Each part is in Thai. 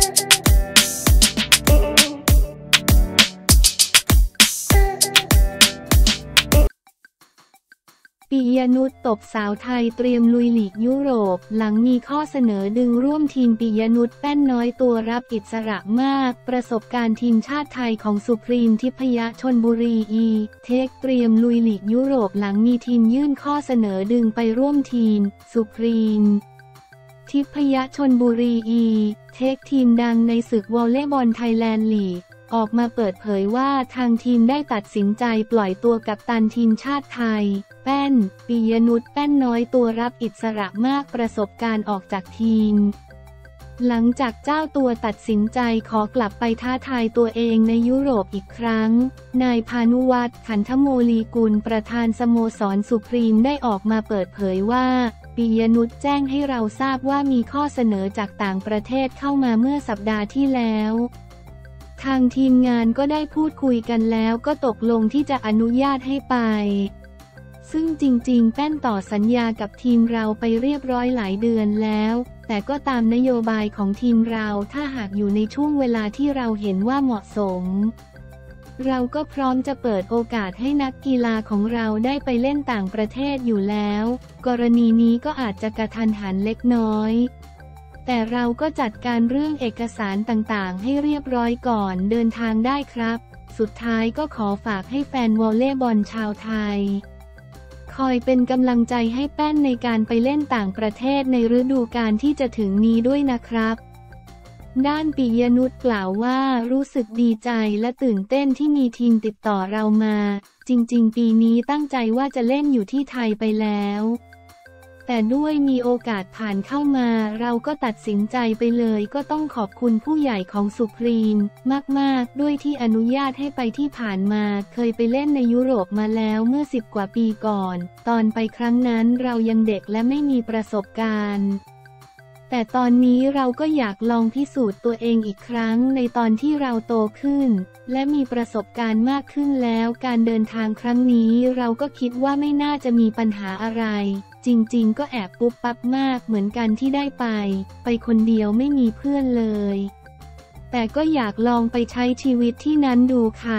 ปิยนุชตบสาวไทยเตรียมลุยลีกยุโรปหลังมีข้อเสนอดึงร่วมทีมปิยนุชแป้นน้อยตัวรับอิสระมากประสบการณ์ทีมชาติไทยของสุพรีมทิพยชลบุรีเทคเตรียมลุยลีกยุโรปหลังมีทีมยื่นข้อเสนอดึงไปร่วมทีมสุพรีมทิพยชลบุรีเทคทีมดังในศึกวอลเลย์บอลไทยแลนด์ลีกออกมาเปิดเผยว่าทางทีมได้ตัดสินใจปล่อยตัวกัปตันทีมชาติไทยแป้นปิยนุชแป้นน้อยตัวรับอิสระมากประสบการณ์ออกจากทีมหลังจากเจ้าตัวตัดสินใจขอกลับไปท้าทายตัวเองในยุโรปอีกครั้งนายพานุวัฒน์ขันธโมลีกุลประธานสโมสรสุพรีมได้ออกมาเปิดเผยว่าปิยนุชแจ้งให้เราทราบว่ามีข้อเสนอจากต่างประเทศเข้ามาเมื่อสัปดาห์ที่แล้วทางทีมงานก็ได้พูดคุยกันแล้วก็ตกลงที่จะอนุญาตให้ไปซึ่งจริงๆแป้นต่อสัญญากับทีมเราไปเรียบร้อยหลายเดือนแล้วแต่ก็ตามนโยบายของทีมเราถ้าหากอยู่ในช่วงเวลาที่เราเห็นว่าเหมาะสมเราก็พร้อมจะเปิดโอกาสให้นักกีฬาของเราได้ไปเล่นต่างประเทศอยู่แล้วกรณีนี้ก็อาจจะกระทันหันเล็กน้อยแต่เราก็จัดการเรื่องเอกสารต่างๆให้เรียบร้อยก่อนเดินทางได้ครับสุดท้ายก็ขอฝากให้แฟนวอลเลย์บอลชาวไทยคอยเป็นกำลังใจให้แป้นในการไปเล่นต่างประเทศในฤดูกาลที่จะถึงนี้ด้วยนะครับด้านปิยนุชกล่าวว่ารู้สึกดีใจและตื่นเต้นที่มีทีมติดต่อเรามาจริงๆปีนี้ตั้งใจว่าจะเล่นอยู่ที่ไทยไปแล้วแต่ด้วยมีโอกาสผ่านเข้ามาเราก็ตัดสินใจไปเลยก็ต้องขอบคุณผู้ใหญ่ของสุพรีมมากๆด้วยที่อนุญาตให้ไปที่ผ่านมาเคยไปเล่นในยุโรปมาแล้วเมื่อ10 กว่าปีก่อนตอนไปครั้งนั้นเรายังเด็กและไม่มีประสบการณ์แต่ตอนนี้เราก็อยากลองพิสูจน์ตัวเองอีกครั้งในตอนที่เราโตขึ้นและมีประสบการณ์มากขึ้นแล้วการเดินทางครั้งนี้เราก็คิดว่าไม่น่าจะมีปัญหาอะไรจริงๆก็แอบปุ๊บปั๊บมากเหมือนกันที่ได้ไปคนเดียวไม่มีเพื่อนเลยแต่ก็อยากลองไปใช้ชีวิตที่นั้นดูค่ะ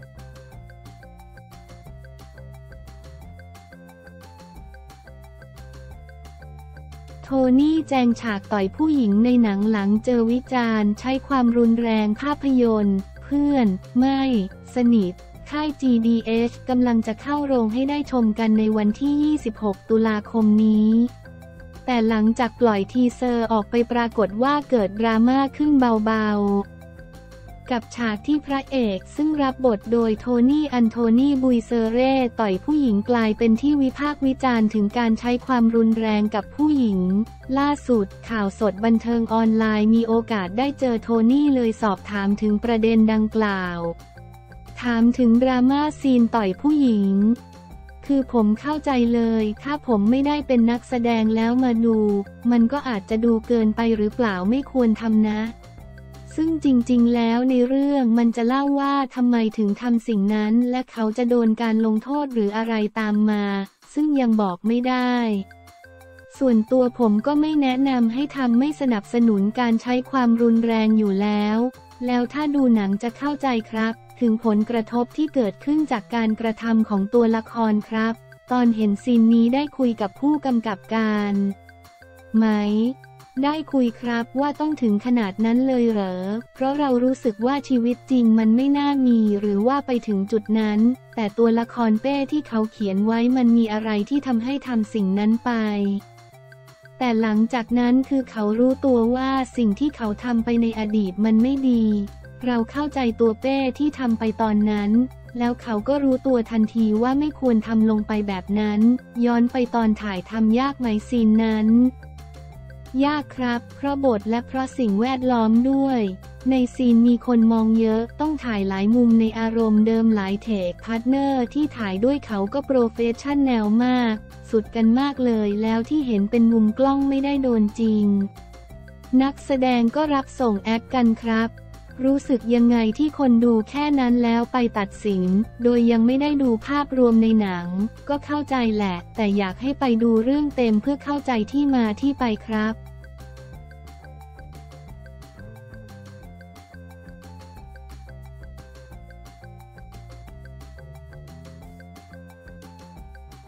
โทนี่แจงฉากต่อยผู้หญิงในหนังหลังเจอวิจารณ์ใช้ความรุนแรงภาพยนตร์เพื่อนไม่สนิทค่าย GDH กำลังจะเข้าโรงให้ได้ชมกันในวันที่ 26 ตุลาคมนี้แต่หลังจากปล่อยทีเซอร์ออกไปปรากฏว่าเกิดดราม่าขึ้นเบาๆกับฉากที่พระเอกซึ่งรับบทโดยโทนี่อันโทนีบุยเซเร่ต่อยผู้หญิงกลายเป็นที่วิพากษ์วิจารณ์ถึงการใช้ความรุนแรงกับผู้หญิงล่าสุดข่าวสดบันเทิงออนไลน์มีโอกาสได้เจอโทนี่เลยสอบถามถึงประเด็นดังกล่าวถามถึงดราม่าซีนต่อยผู้หญิงคือผมเข้าใจเลยถ้าผมไม่ได้เป็นนักแสดงแล้วมาดูมันก็อาจจะดูเกินไปหรือเปล่าไม่ควรทำนะซึ่งจริงๆแล้วในเรื่องมันจะเล่าว่าทำไมถึงทำสิ่งนั้นและเขาจะโดนการลงโทษหรืออะไรตามมาซึ่งยังบอกไม่ได้ส่วนตัวผมก็ไม่แนะนำให้ทำไม่สนับสนุนการใช้ความรุนแรงอยู่แล้วถ้าดูหนังจะเข้าใจครับถึงผลกระทบที่เกิดขึ้นจากการกระทำของตัวละครครับตอนเห็นซีนนี้ได้คุยกับผู้กำกับการไหมได้คุยครับว่าต้องถึงขนาดนั้นเลยเหรอเพราะเรารู้สึกว่าชีวิตจริงมันไม่น่ามีหรือว่าไปถึงจุดนั้นแต่ตัวละครเป้ที่เขาเขียนไว้มันมีอะไรที่ทำให้ทำสิ่งนั้นไปแต่หลังจากนั้นคือเขารู้ตัวว่าสิ่งที่เขาทำไปในอดีตมันไม่ดีเราเข้าใจตัวเป้ที่ทำไปตอนนั้นแล้วเขาก็รู้ตัวทันทีว่าไม่ควรทำลงไปแบบนั้นย้อนไปตอนถ่ายทำยากไหมซีนนั้นยากครับเพราะบทและเพราะสิ่งแวดล้อมด้วยในซีนมีคนมองเยอะต้องถ่ายหลายมุมในอารมณ์เดิมหลายเทคพาร์ทเนอร์ที่ถ่ายด้วยเขาก็โปรเฟชชั่นแนลมากสุดกันมากเลยแล้วที่เห็นเป็นมุมกล้องไม่ได้โดนจริงนักแสดงก็รับส่งแอคกันครับรู้สึกยังไงที่คนดูแค่นั้นแล้วไปตัดสินโดยยังไม่ได้ดูภาพรวมในหนังก็เข้าใจแหละแต่อยากให้ไปดูเรื่องเต็มเพื่อเข้าใจที่มาที่ไปครับ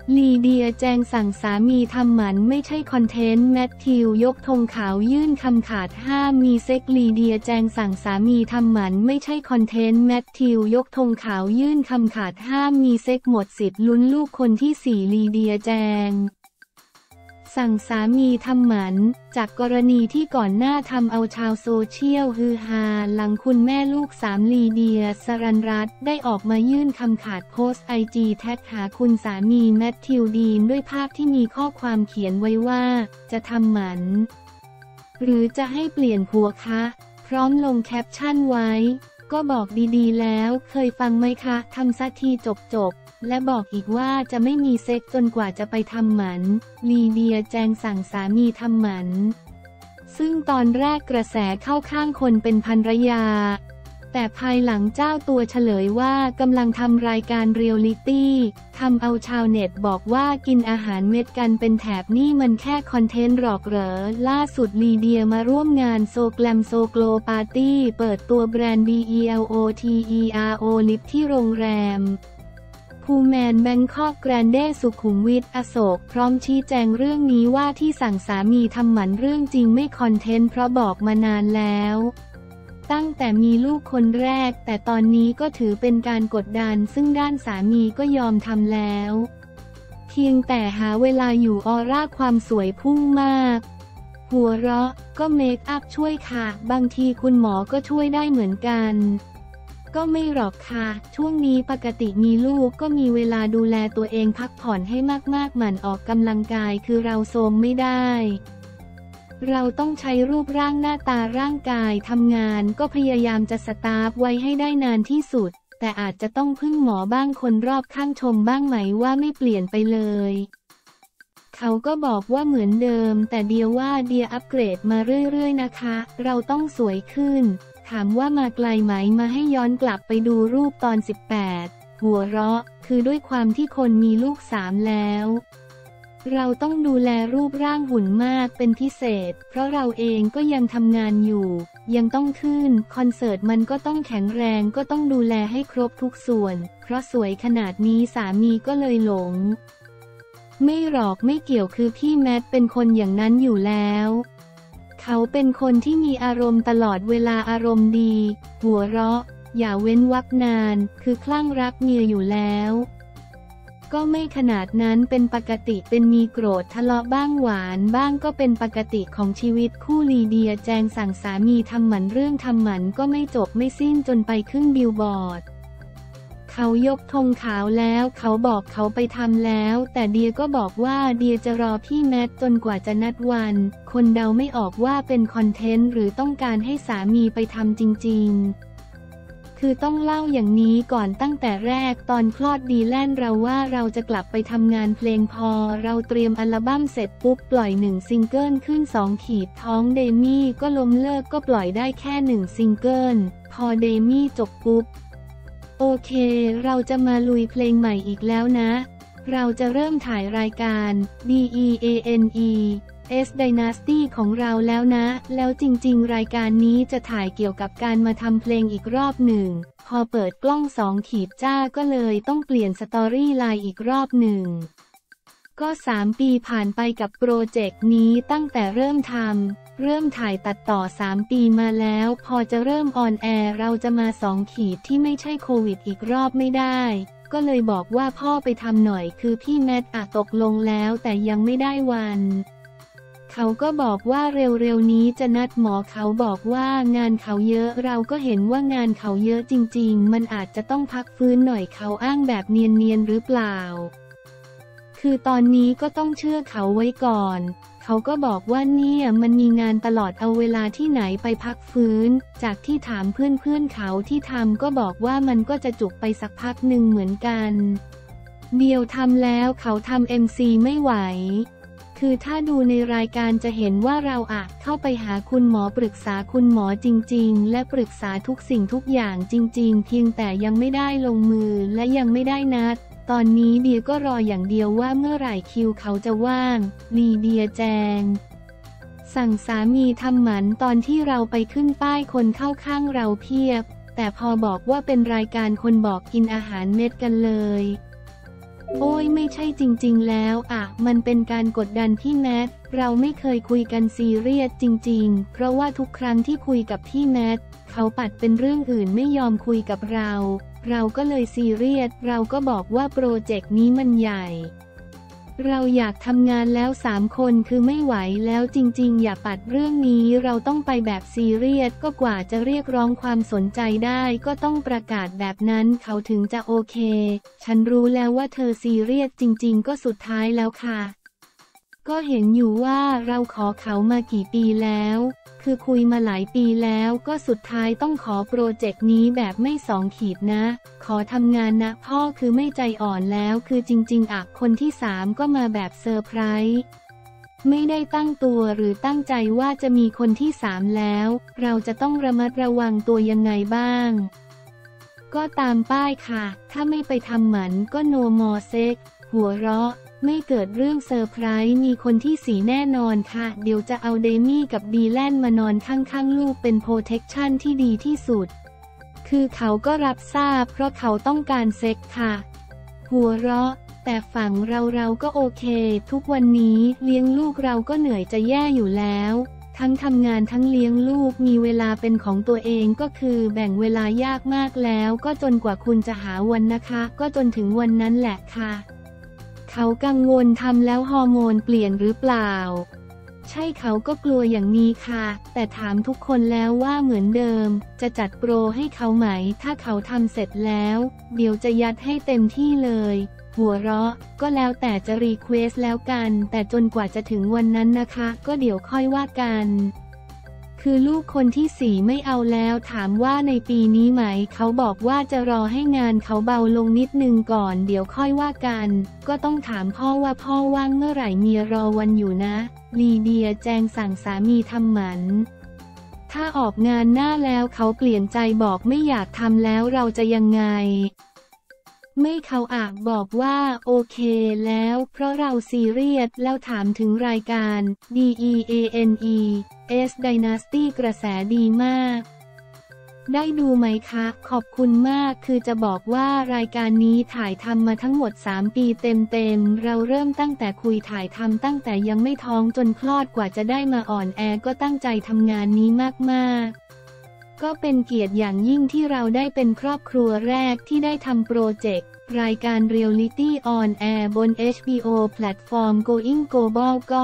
ลีเดียแจงสั่งสามีทำหมันไม่ใช่คอนเทนต์แมทธิวยกธงขาวยื่นคำขาดห้ามมีเซ็กลีเดียแจงสั่งสามีทำหมันไม่ใช่คอนเทนต์แมทธิวยกธงขาวยื่นคำขาดห้ามมีเซ็กหมดสิทธิ์ลุ้นลูกคนที่ 4ลีเดียแจงสั่งสามีทำหมันจากกรณีที่ก่อนหน้าทำเอาชาวโซเชียลฮือฮาหลังคุณแม่ลูก3ลีเดียสรัญรัตน์ได้ออกมายื่นคำขาดโพสต์IGแท็กหาคุณสามีแมทธิวดีนด้วยภาพที่มีข้อความเขียนไว้ว่าจะทำหมันหรือจะให้เปลี่ยนผัวคะพร้อมลงแคปชั่นไว้ก็บอกดีๆแล้วเคยฟังไหมคะทำสักทีจบและบอกอีกว่าจะไม่มีเซ็กจนกว่าจะไปทำหมันลีเดียแจงสั่งสามีทำหมันซึ่งตอนแรกกระแสเข้าข้างคนเป็นภรรยาแต่ภายหลังเจ้าตัวเฉลยว่ากำลังทำรายการเรียลลิตี้ทำเอาชาวเน็ตบอกว่ากินอาหารเม็ดกันเป็นแถบนี่มันแค่คอนเทนต์หรอกเหรอล่าสุดลีเดียมาร่วมงานโซแกลมโซโกลปาร์ตี้เปิดตัวแบรนด์ BELOTERO ลิปที่โรงแรมพูแมนแบงคอกแกรนเดสุขุมวิทอโศกพร้อมชี้แจงเรื่องนี้ว่าที่สั่งสามีทำหมันเรื่องจริงไม่คอนเทนต์เพราะบอกมานานแล้วตั้งแต่มีลูกคนแรกแต่ตอนนี้ก็ถือเป็นการกดดันซึ่งด้านสามีก็ยอมทำแล้วเพียงแต่หาเวลาอยู่ออร่าความสวยพุ่งมากหัวเราะก็เมคอัพช่วยค่ะบางทีคุณหมอก็ช่วยได้เหมือนกันก็ไม่หรอกค่ะช่วงนี้ปกติมีลูกก็มีเวลาดูแลตัวเองพักผ่อนให้มากๆหมั่นออกกำลังกายคือเราโทรมไม่ได้เราต้องใช้รูปร่างหน้าตาร่างกายทำงานก็พยายามจะสตาร์ฟไว้ให้ได้นานที่สุดแต่อาจจะต้องพึ่งหมอบ้างคนรอบข้างชมบ้างไหมว่าไม่เปลี่ยนไปเลยเขาก็บอกว่าเหมือนเดิมแต่เดียว่าเดียอัปเกรดมาเรื่อยๆนะคะเราต้องสวยขึ้นถามว่ามาไกลไหมมาให้ย้อนกลับไปดูรูปตอน18หัวเราะคือด้วยความที่คนมีลูก3แล้วเราต้องดูแลรูปร่างหุ่นมากเป็นพิเศษเพราะเราเองก็ยังทำงานอยู่ยังต้องขึ้นคอนเสิร์ตมันก็ต้องแข็งแรงก็ต้องดูแลให้ครบทุกส่วนเพราะสวยขนาดนี้สามีก็เลยหลงไม่หรอกไม่เกี่ยวคือพี่แมทเป็นคนอย่างนั้นอยู่แล้วเขาเป็นคนที่มีอารมณ์ตลอดเวลาอารมณ์ดีหัวเราะอย่าเว้นวรรคนานคือคลั่งรักเมียอยู่แล้วก็ไม่ขนาดนั้นเป็นปกติเป็นมีโกรธทะเลาะบ้างหวานบ้างก็เป็นปกติของชีวิตคู่ลีเดียแจงสั่งสามีทำหมันเรื่องทำหมันก็ไม่จบไม่สิ้นจนไปขึ้นบิลบอร์ดเขายกธงขาวแล้วเขาบอกเขาไปทำแล้วแต่เดียก็บอกว่าเดียจะรอพี่แมทจนกว่าจะนัดวันคนเดาไม่ออกว่าเป็นคอนเทนต์หรือต้องการให้สามีไปทำจริงๆคือต้องเล่าอย่างนี้ก่อนตั้งแต่แรกตอนคลอดดีแลนเราว่าเราจะกลับไปทำงานเพลงพอเราเตรียมอัลบั้มเสร็จปุ๊บปล่อย1ซิงเกิลขึ้น2ขีดท้องเดมี่ก็ล้มเลิกก็ปล่อยได้แค่1ซิงเกิลพอเดมี่จบปุ๊บโอเคเราจะมาลุยเพลงใหม่อีกแล้วนะเราจะเริ่มถ่ายรายการ DEANE S Dynasty ของเราแล้วนะแล้วจริงๆรายการนี้จะถ่ายเกี่ยวกับการมาทำเพลงอีกรอบหนึ่งพอเปิดกล้อง2ขีดจ้าก็เลยต้องเปลี่ยนสตอรี่ไลน์อีกรอบหนึ่งก็3 ปีผ่านไปกับโปรเจกต์นี้ตั้งแต่เริ่มถ่ายตัดต่อ3 ปีมาแล้วพอจะเริ่มออนแอร์เราจะมา2 ขีดที่ไม่ใช่โควิดอีกรอบไม่ได้ก็เลยบอกว่าพ่อไปทำหน่อยคือพี่แมทตกลงแล้วแต่ยังไม่ได้วันเขาก็บอกว่าเร็วๆนี้จะนัดหมอเขาบอกว่างานเขาเยอะเราก็เห็นว่างานเขาเยอะจริงๆมันอาจจะต้องพักฟื้นหน่อยเขาอ้างแบบเนียนๆหรือเปล่าคือตอนนี้ก็ต้องเชื่อเขาไว้ก่อนเขาก็บอกว่าเนี่ยมันมีงานตลอดเอาเวลาที่ไหนไปพักฟื้นจากที่ถามเพื่อนๆเขาที่ทำก็บอกว่ามันก็จะจุกไปสักพักหนึ่งเหมือนกันเดียวทำแล้วเขาทำ MC ไม่ไหวคือถ้าดูในรายการจะเห็นว่าเราเข้าไปหาคุณหมอปรึกษาคุณหมอจริงๆและปรึกษาทุกสิ่งทุกอย่างจริงๆเพียงแต่ยังไม่ได้ลงมือและยังไม่ได้นัดตอนนี้เดียก็รออย่างเดียวว่าเมื่อไหร่คิวเขาจะว่างลีเดียแจงสั่งสามีทำหมันตอนที่เราไปขึ้นป้ายคนเข้าข้างเราเพียบแต่พอบอกว่าเป็นรายการคนบอกกินอาหารเม็ดกันเลยโอ้ยไม่ใช่จริงๆแล้วอ่ะมันเป็นการกดดันพี่แมทเราไม่เคยคุยกันซีเรียสจริงๆเพราะว่าทุกครั้งที่คุยกับพี่แมทเขาปัดเป็นเรื่องอื่นไม่ยอมคุยกับเราก็เลยซีเรียสเราก็บอกว่าโปรเจกต์นี้มันใหญ่เราอยากทำงานแล้ว3 คนคือไม่ไหวแล้วจริงๆอย่าปัดเรื่องนี้เราต้องไปแบบซีเรียสก็กว่าจะเรียกร้องความสนใจได้ก็ต้องประกาศแบบนั้นเขาถึงจะโอเคฉันรู้แล้วว่าเธอซีเรียสจริงๆก็สุดท้ายแล้วค่ะก็เห็นอยู่ว่าเราขอเขามากี่ปีแล้วคือคุยมาหลายปีแล้วก็สุดท้ายต้องขอโปรเจกต์นี้แบบไม่2 ขีดนะขอทำงานนะพ่อคือไม่ใจอ่อนแล้วคือจริงๆคนที่3ก็มาแบบเซอร์ไพรส์ไม่ได้ตั้งตัวหรือตั้งใจว่าจะมีคนที่3แล้วเราจะต้องระมัดระวังตัวยังไงบ้างก็ตามป้ายค่ะถ้าไม่ไปทำหมันก็ no more sex หัวเราะไม่เกิดเรื่องเซอร์ไพรส์มีคนที่4แน่นอนค่ะเดี๋ยวจะเอาเดมี่กับดีแลนมานอนข้างๆลูกเป็นโปรเทคชั่นที่ดีที่สุดคือเขาก็รับทราบเพราะเขาต้องการเซ็กค่ะหัวเราะแต่ฝั่งเราก็โอเคทุกวันนี้เลี้ยงลูกเราก็เหนื่อยจะแย่อยู่แล้วทั้งทำงานทั้งเลี้ยงลูกมีเวลาเป็นของตัวเองก็คือแบ่งเวลายากมากแล้วก็จนกว่าคุณจะหาวันนะคะก็จนถึงวันนั้นแหละค่ะเขากังวลทำแล้วฮอร์โมนเปลี่ยนหรือเปล่าใช่เขาก็กลัวอย่างนี้ค่ะแต่ถามทุกคนแล้วว่าเหมือนเดิมจะจัดโปรให้เขาไหมถ้าเขาทำเสร็จแล้วเดี๋ยวจะยัดให้เต็มที่เลยหัวเราะก็แล้วแต่จะรีเควสแล้วกันแต่จนกว่าจะถึงวันนั้นนะคะก็เดี๋ยวค่อยว่ากันคือลูกคนที่4ไม่เอาแล้วถามว่าในปีนี้ไหมเขาบอกว่าจะรอให้งานเขาเบาลงนิดนึงก่อนเดี๋ยวค่อยว่ากันก็ต้องถามพ่อว่าพ่อว่างเมื่อไหร่เมียรอวันอยู่นะลีเดียแจงสั่งสามีทำหมันถ้าออกงานหน้าแล้วเขาเปลี่ยนใจบอกไม่อยากทำแล้วเราจะยังไงไม่เขาบอกว่าโอเคแล้วเพราะเราซีเรียสแล้วถามถึงรายการ DEANES Dynasty กระแสดีมากได้ดูไหมคะขอบคุณมากคือจะบอกว่ารายการนี้ถ่ายทำมาทั้งหมด3 ปีเต็มเราเริ่มตั้งแต่คุยถ่ายทำตั้งแต่ยังไม่ท้องจนคลอดกว่าจะได้มาออนแอร์ก็ตั้งใจทำงานนี้มากๆก็เป็นเกียรติอย่างยิ่งที่เราได้เป็นครอบครัวแรกที่ได้ทำโปรเจกต์รายการ Reality on Air บน HBO แพลตฟอร์ม Going Global ก็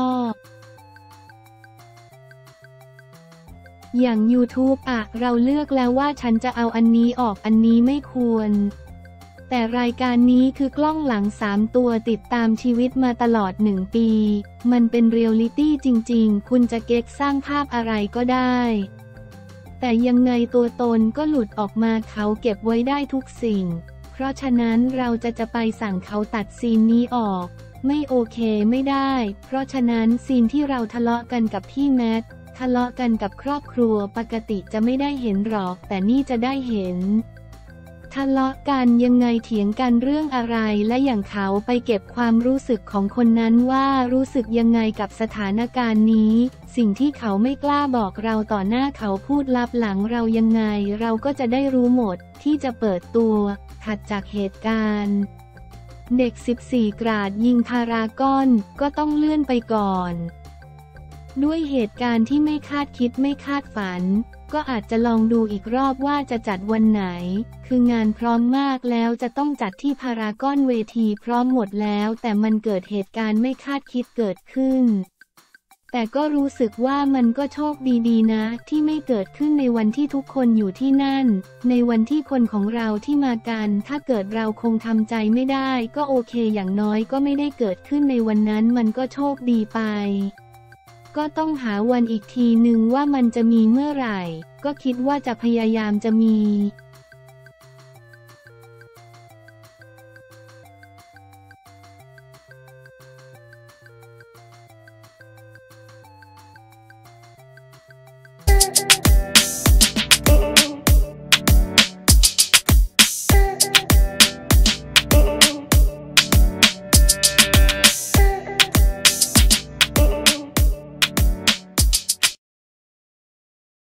อย่าง YouTube เราเลือกแล้วว่าฉันจะเอาอันนี้ออกอันนี้ไม่ควรแต่รายการนี้คือกล้องหลัง3 ตัวติดตามชีวิตมาตลอด1 ปีมันเป็นเรียลลิตี้จริงๆคุณจะเก๊กสร้างภาพอะไรก็ได้แต่ยังไงตัวตนก็หลุดออกมาเขาเก็บไว้ได้ทุกสิ่งเพราะฉะนั้นเราจะไปสั่งเขาตัดซีนนี้ออกไม่โอเคไม่ได้เพราะฉะนั้นซีนที่เราทะเลาะกันกับพี่แมททะเลาะกันกับครอบครัวปกติจะไม่ได้เห็นหรอกแต่นี่จะได้เห็นทะเลาะกันยังไงเถียงกันเรื่องอะไรและอย่างเขาไปเก็บความรู้สึกของคนนั้นว่ารู้สึกยังไงกับสถานการณ์นี้สิ่งที่เขาไม่กล้าบอกเราต่อหน้าเขาพูดลับหลังเรายังไงเราก็จะได้รู้หมดที่จะเปิดตัวถัดจากเหตุการณ์เด็ก14 กราดยิงพารากอนก็ต้องเลื่อนไปก่อนด้วยเหตุการณ์ที่ไม่คาดคิดไม่คาดฝันก็อาจจะลองดูอีกรอบว่าจะจัดวันไหนคืองานพร้อมมากแล้วจะต้องจัดที่พารากอนเวทีพร้อมหมดแล้วแต่มันเกิดเหตุการณ์ไม่คาดคิดเกิดขึ้นแต่ก็รู้สึกว่ามันก็โชคดีนะที่ไม่เกิดขึ้นในวันที่ทุกคนอยู่ที่นั่นในวันที่คนของเราที่มากันถ้าเกิดเราคงทำใจไม่ได้ก็โอเคอย่างน้อยก็ไม่ได้เกิดขึ้นในวันนั้นมันก็โชคดีไปก็ต้องหาวันอีกทีนึงว่ามันจะมีเมื่อไหร่ก็คิดว่าจะพยายามจะมี